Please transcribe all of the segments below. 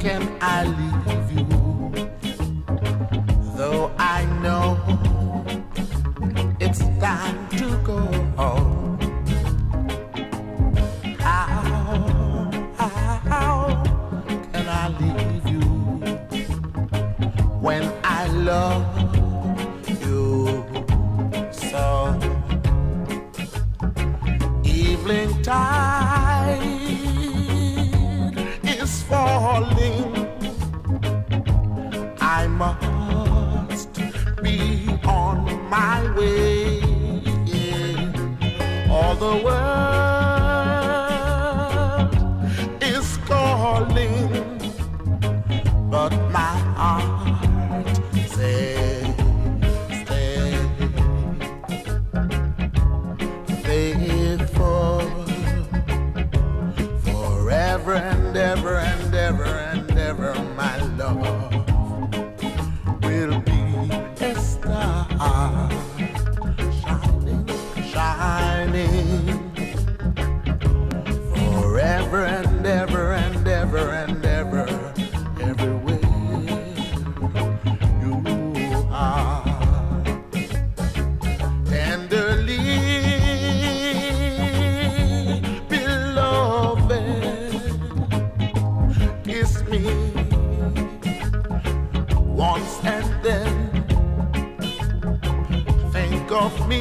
can I leave you? Though I know it's time to go home. How can I leave you when I love you so? Evening tide is falling. I must be on my way. All the world is calling, but my heart says stay faithful forever and ever and ever and ever. My love will be a star shining, shining forever and ever and ever and ever, everywhere you are. Tenderly, beloved, kiss me once and then think of me,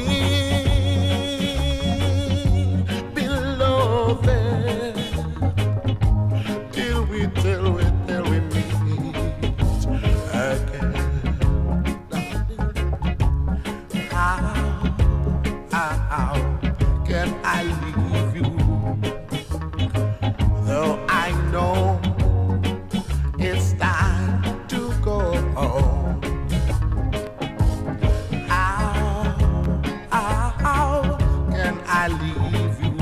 beloved, till we meet again. How can I leave you? Though I know it's time to go home. How can I leave you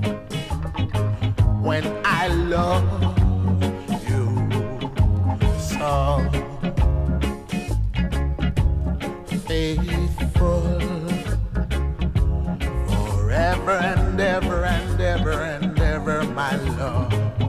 when I love you so? Faithful forever and ever and ever and ever, my love.